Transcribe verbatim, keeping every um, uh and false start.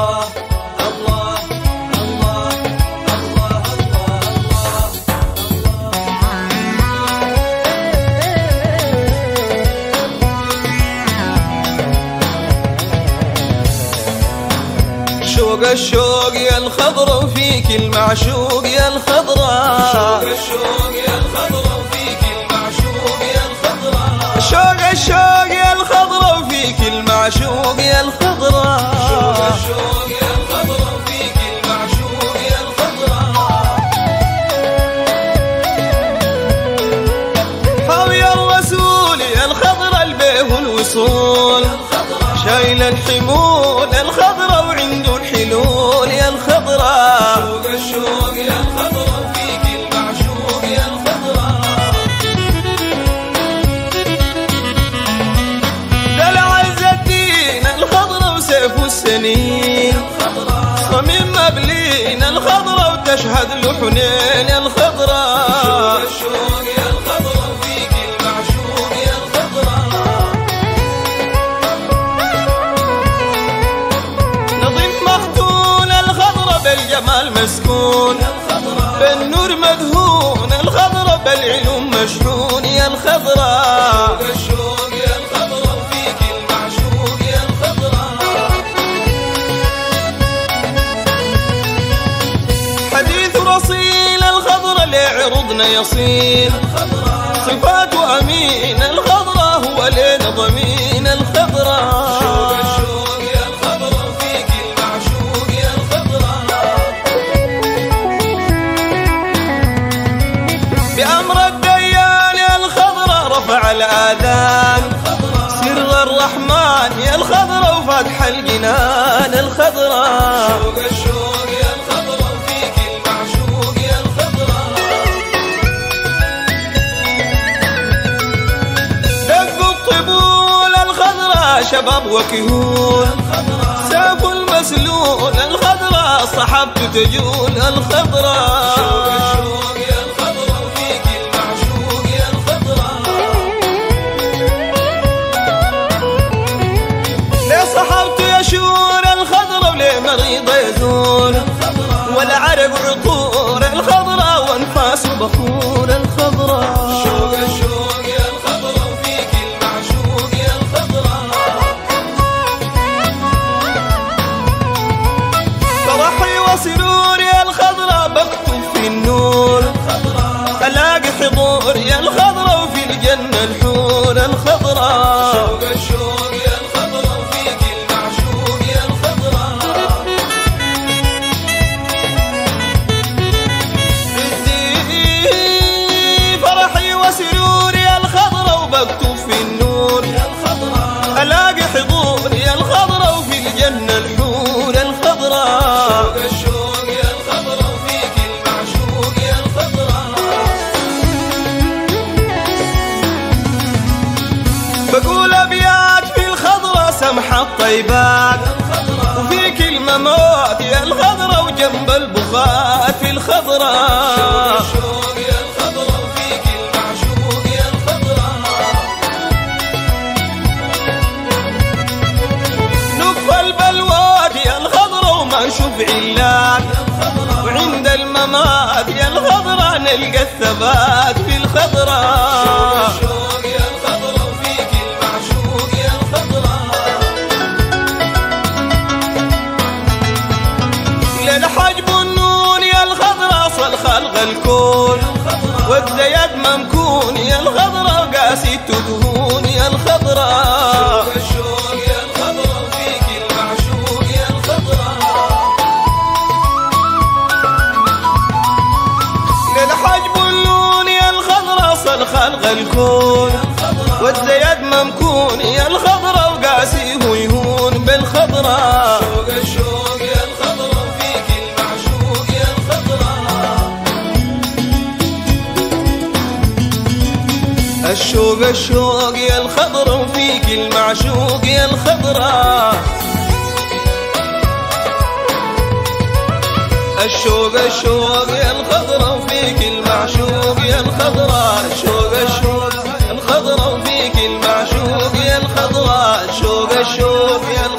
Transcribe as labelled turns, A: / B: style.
A: الله الله الله الله الله. شوق الشوق يا الخضرا وفيك المعشوق يا الخضرا،
B: شوق الشوق يا الخضرا وفيك المعشوق يا الخضرا،
A: شوق الشوق يا الخضرا وفيك المعشوق يا الخضرا،
B: شوق الشوق يا الخضرا وفيك المعشوق يا الخضرا.
A: حاوي الرسول يا الخضرا البيه والوصول، شايل الحمول الخضرا وعنده الحلول يا الخضرا.
B: شوق الشوق يا الخضرا وفيك المعشوق يا الخضرا.
A: دلع عز الدين الخضرا وسيف السنين، صميم مبلين الخضرا وتشهد له حنين يا الخضرا.
B: شوق الشوق يا الخضرا وفيك المعشوق يا الخضرا.
A: بالجمال مسكون بالنور مدهون الخضرا بالعلوم مشحون يا الخضرا.
B: شوق الشوق يا الخضرا وفيك المعشوق يا الخضرا.
A: حديث رصين الخضرا لعرضنا يصين، صفاته أمين الخضرا هو لنا ضمين الخضرا.
B: شوق الشوق يا الخضرا وفيك المعشوق يا الخضرا.
A: بأمر الديان يا الخضرا رفع الآذان، سر الرحمن يا الخضرا وفتح الجنان الخضرا.
B: شوق الشوق يا الخضرا وفيك المعشوق يا الخضرا.
A: دق الطبول الخضرا شباب وكهول، سيف المسلول الخضرا صحبته تجول الخضرا.
B: شوق الشوق يا الخضرا وفيك المعشوق يا الخضرا.
A: ليه صحبته يشور الخضرا وليه مريضة يزول، والعرق عطور الخضرا وانفاسه بخور الخضرا.
B: شوق الشوق يا الخضرا وفيك المعشوق يا الخضرا.
A: فرحي وسرور يا الخضرا بكتب في النور، ألاقي حضور يا الخضرا وفي الجنة الحور الخضرا.
B: شوق الشوق يا الخضرا وفيك المعشوق يا الخضرا.
A: بدي فرحي وسرور يا الخضرا وبكتب في النور، ألاقي حضور يا الخضرا وفي الجنة الحور الخضرا.
B: شوق الشوق يا الخضرا وفيك المعشوق يا الخضرا.
A: بقول أبيات في الخضرا سمحة الطيبات، وفيك الممات يا الخضرا وجنب البخات في الخضرا.
B: شوق الشوق يا الخضرا وفيك المعشوق يا الخضرا.
A: نكفى البلوات يا الخضرا وما نشوف علات، وعند الممات يا الخضرا نلقى الثبات في الخضرا.
B: شوق الشوق يا الخضرا وفيك المعشوق يا الخضرا.
A: للحجب النون يا الخضرا صل خلق الكون، والزيد ممكون يا الخضرا وقاسي تدهون يا الخضرا.
B: شوق الشوق يا الخضرا وفيك المعشوق يا الخضرا.
A: للحجب النون يا الخضرا صل خلق الكون، والزيد ممكون يا الخضرا وقاسي هو يهون بالخضرا.
B: شوق الشوق يا الخضرا وفيك المعشوق يا الخضرا.
A: الشوق الشوق يا الخضرا وفيك المعشوق يا الخضرا. الشوق الشوق يا الخضرا وفيك المعشوق يا الخضرا. الشوق الشوق الخضرا وفيك المعشوق يا الخضرا. الشوق الشوق يا